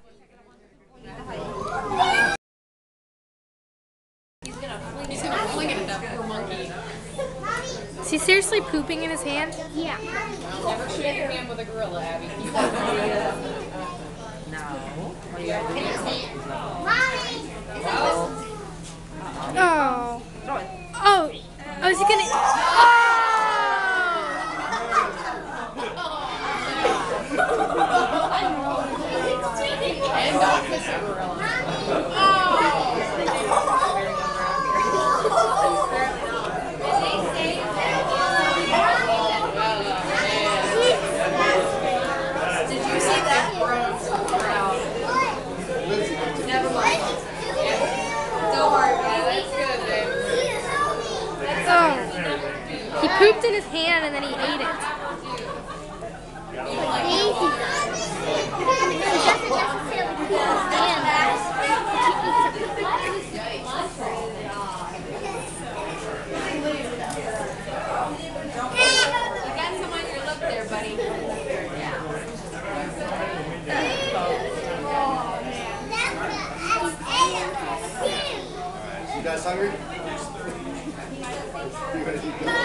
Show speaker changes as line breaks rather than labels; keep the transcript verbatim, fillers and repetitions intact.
He's gonna fling it at that poor monkey.
Is he seriously pooping in his hand?
Yeah.
Never shake your hand with a gorilla, Abby.
No. What are you gonna do?
Mommy!
Oh.
Throw it.
Oh. Oh, is he gonna?
And don't kiss a gorilla. Did you see that crowd? Never mind. Don't worry about it. That's good, babe.
Oh. He pooped in his hand and then he ate it.
You got some on your lip there, buddy.
You guys hungry? You gonna eat good?